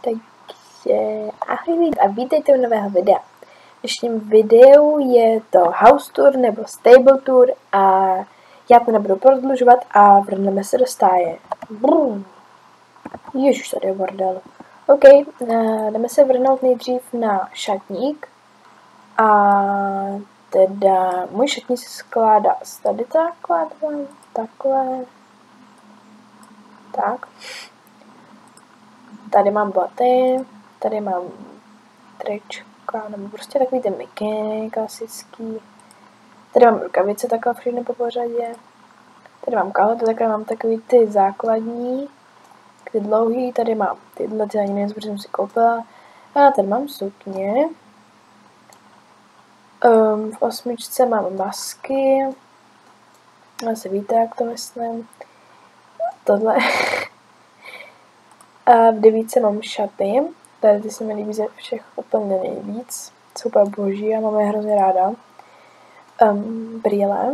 Takže ahoj a vítejte u nového videa. V dnešním videu je to house tour nebo stable tour a já to nebudu prodlužovat a vrhneme se do stáje. Ježiš, tady je bordel. OK, jdeme se vrhnout nejdřív na šatník. A teda můj šatník se skládá z tady takhle. Tak. Tady mám boty, tady mám trička, nebo prostě takový ten mikiny klasický. Tady mám rukavice takhle všechny po pořadě. Tady mám kalhoty, takhle mám takový ty základní, ty dlouhý, tady mám tyhle, ty ani nevím, protože jsem si koupila. A tady mám sukně. V 8 mám masky. Asi víte, jak to myslím. Tohle. A v 9 mám šaty. Tady ty se mi líbí ze všech úplně nejvíc. Jsou úplně boží a mám je hrozně ráda. Brýle.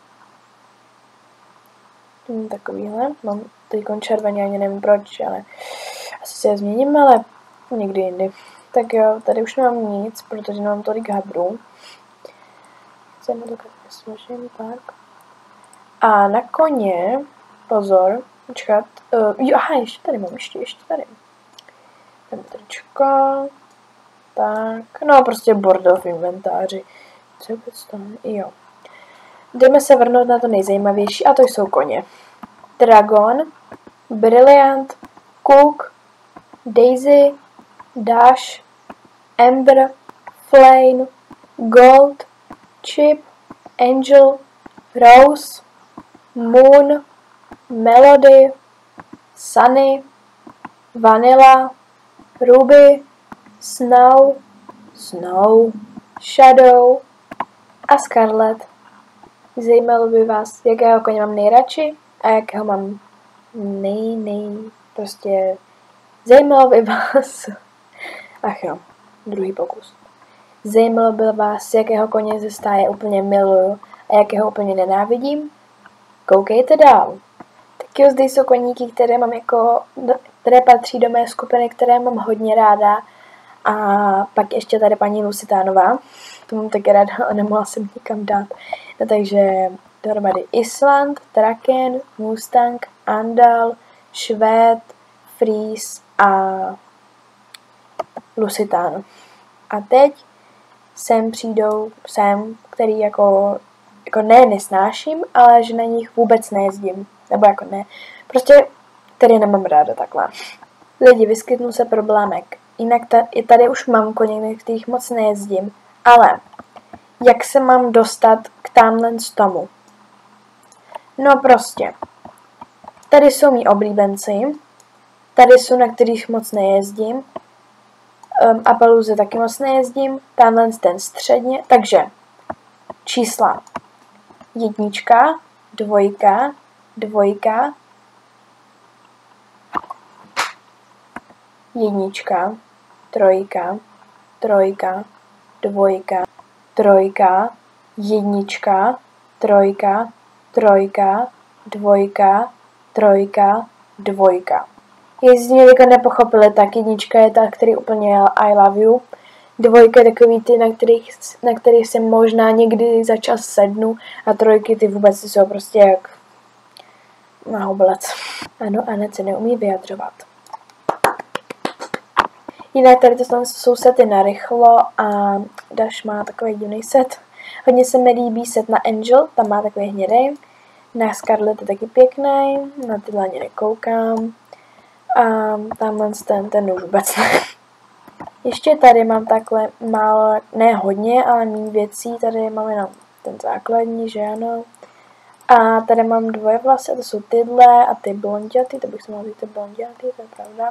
Takovýhle. Mám teď červený, ani nevím proč, ale asi se je změním, ale někdy jindy. Tak jo, tady už nemám nic, protože nemám tolik habrů. Se to složím, tak. A na koně, pozor, počkat, jo, aha, ještě tady mám, ještě tady. Tam tričko, tak, no prostě bordel v inventáři. Co je to? Jo. Jdeme se vrhnout na to nejzajímavější a to jsou koně. Dragon, Brilliant, Cook, Daisy, Dash, Ember, Flame, Gold, Chip, Angel, Rose, Moon, Melody, Sunny, Vanilla, Ruby, Snow, Shadow a Scarlet. Zajímalo by vás, jakého koně mám nejradši a jakého mám prostě zajímalo by vás, ach jo, druhý pokus. Zajímalo by vás, jakého koně ze stáje úplně miluju a jakého úplně nenávidím? Koukejte dál. Tak jo, zde jsou koníky, které patří do mé skupiny, které mám hodně ráda. A pak ještě tady paní Lusitánová. To mám taky ráda, ale nemohla jsem nikam dát. No, takže dohromady Island, Draken, Mustang, Andal, Švéd, Fries a Lusitán. A teď přijdou který jako nesnáším, ale že na nich vůbec nejezdím. Nebo jako ne. Prostě tady nemám ráda takhle. Lidi, vyskytnul se problémek. Jinak tady už mám koně, kterých moc nejezdím. Ale jak se mám dostat k tamhle z tomu? No prostě. Tady jsou mý oblíbenci. Tady jsou, na kterých moc nejezdím. Appaloosa taky moc nejezdím. Tamhle ten středně. Takže čísla. 1, 2, 2, 1, 3, 3, 2, 3, 1, 3, 3, 2, 3, 2. Jestli někdo nepochopili, tak 1 je ta, který úplně I love you. 2 je takový ty, na kterých jsem možná někdy za čas sednu a 3 ty vůbec jsou prostě jak na hoblec. Ano, Anet se neumí vyjadřovat. Jinak tady to jsou sety na rychlo a Dash má takový divný set. Hodně se mi líbí set na Angel, tam má takový hnědej. Na Scarlet je taky pěkný, na tyhle ani nekoukám. A tamhle ten už vůbec ne. Ještě tady mám takhle málo, ne hodně, ale méně věcí. Tady mám jenom ten základní, že ano. A tady mám 2 vlasy, a to jsou tyhle a ty blondětý, to bych se mohla říct ty blondětý, to je pravda.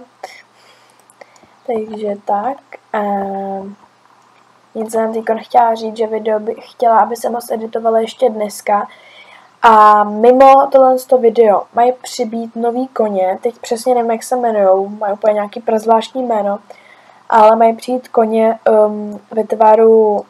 Takže tak. Nic jsem teď chtěla říct, že video bych chtěla, aby se moc editovala ještě dneska. A mimo tohle video mají přibýt nový koně, teď přesně nevím, jak se jmenujou, mají úplně nějaký prezvláštní jméno, ale mají přijít koně ve tvaru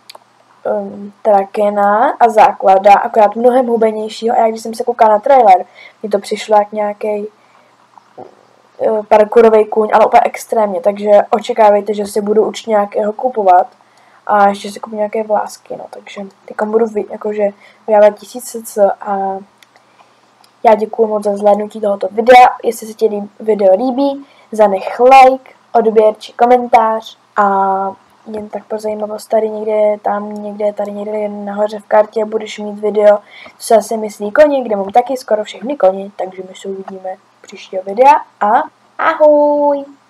Drakena a základa, akorát mnohem hubenějšího. A jak když jsem se koukala na trailer, mi to přišlo jak nějaký parkourový kůň, ale úplně extrémně, takže očekávejte, že si budu určitě nějakého kupovat a ještě si koupím nějaké vlásky, no, takže teďka budu jakože vyjávat 1000 cc a já děkuji moc za zhlédnutí tohoto videa, jestli se ti video líbí, zanech like, odběr či komentář a jen tak pro zajímavost tady někde nahoře v kartě budeš mít video, co se asi myslí koni, kde mám taky skoro všechny koni, takže my se uvidíme příštího videa a ahoj!